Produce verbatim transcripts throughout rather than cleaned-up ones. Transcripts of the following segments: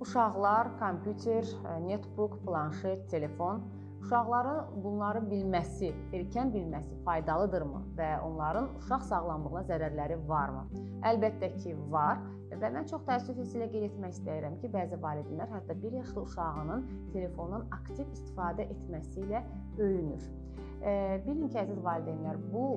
Uşaqlar kompüter, netbook, planşet, telefon, uşaqların bunları bilməsi, erkən bilməsi faydalıdırmı və onların uşaq sağlamlığına zərərləri varmı? Əlbəttə ki, var və mən çox təəssüf hissi qeyd etmək istəyirəm ki, bəzi valideynlər hətta bir yaşlı uşağının telefondan aktiv istifadə etməsi ilə öyünür. Bilin ki, əziz valideynlər, bu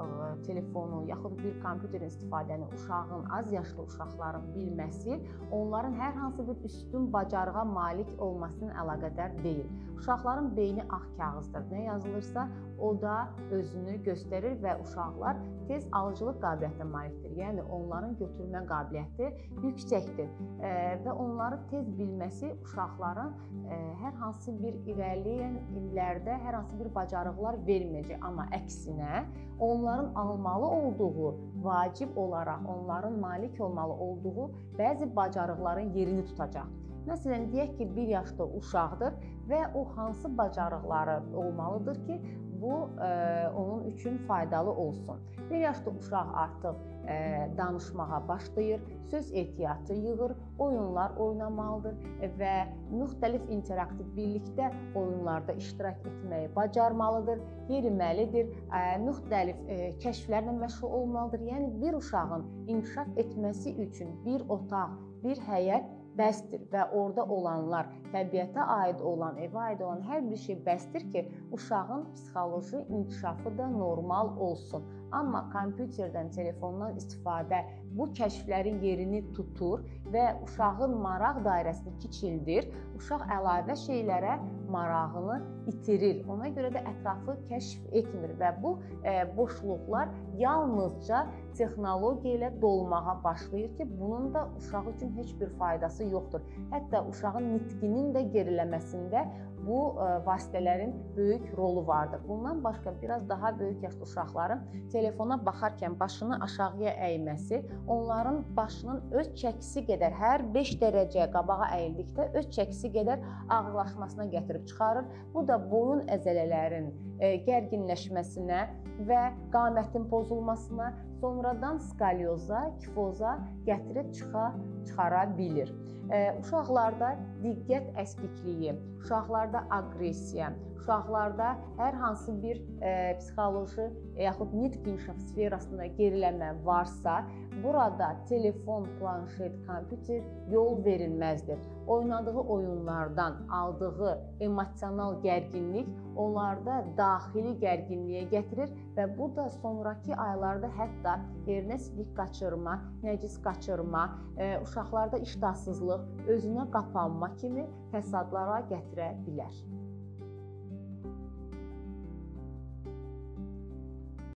telefonu yaxud bir kompüterin istifadəni uşağın, az yaşlı uşaqların bilməsi onların hər hansı bir üstün bacarığa malik olmasının əlaqədar deyil. Uşaqların beyni ağ kağızdır. Nə yazılırsa, o da özünü göstərir və uşaqlar tez alıcılıq qabiliyyətinə malikdir. Yəni, onların götürmə qabiliyyəti yüksəkdir və onları tez bilməsi uşaqların hər hansı bir irəliləyən illərdə hər hansı bir bacarıqlar verməyəcək. Amma əksinə, onların almalı olduğu, vacib olaraq onların malik olmalı olduğu bəzi bacarıqların yerini tutacaq. Məsələn, deyək ki, bir yaşda uşaqdır və o hansı bacarıqları olmalıdır ki, bu onun üçün faydalı olsun. Bir yaşda uşaq artıq danışmağa başlayır, söz ehtiyatı yığır, oyunlar oynamalıdır və müxtəlif interaktiv birlikdə oyunlarda iştirak etməyi bacarmalıdır, yeriməlidir, müxtəlif kəşflərlə məşğul olmalıdır. Yəni, bir uşağın inkişaf etməsi üçün bir otaq, bir həyət bəsdir və orada olanlar, təbiətə aid olan, evə aid olan hər bir şey bəsdir ki, uşağın psixoloji inkişafı da normal olsun. Amma kompüterdən, telefondan istifadə bu kəşflərin yerini tutur və uşağın maraq dairəsini kiçildir, uşaq əlavə şeylərə marağını itirir. Ona görə də ətrafı kəşf etmir və bu boşluqlar yalnızca texnologiya ilə dolmağa başlayır ki, bunun da uşaq üçün heç bir faydası yoxdur. Hətta uşağın nitqinin də geriləməsində bu vasitələrin böyük rolu vardır. Bundan başqa biraz daha böyük yaşlı uşaqların telefona baxarkən başını aşağıya əyməsi, onların başının öz çəkisi qədər, hər beş dərəcə qabağa əyildikdə öz çəkisi qədər ağırlaşmasına gətirib çıxarır. Bu da boyun əzələlərin gərginləşməsinə və qamətin pozulmasına, sonradan skalyoza, kifoza gətirib çıxa, çıxara bilir. Uşaqlarda diqqət əskikliyi, uşaqlarda aqressiya, uşaqlarda hər hansı bir psixoloji yaxud nitq inkişaf sferasında geriləmə varsa, burada telefon, planşet, kompüter yol verilməzdir. Oynadığı oyunlardan aldığı emosional gərginlik onlarda daxili gərginliyə gətirir və bu da sonraki aylarda hətta yerinə sidik qaçırma, nəcis qaçırma, uşaqlarda iştahsızlıq, özünə qapanma kimi fəsadlara gətirə bilər.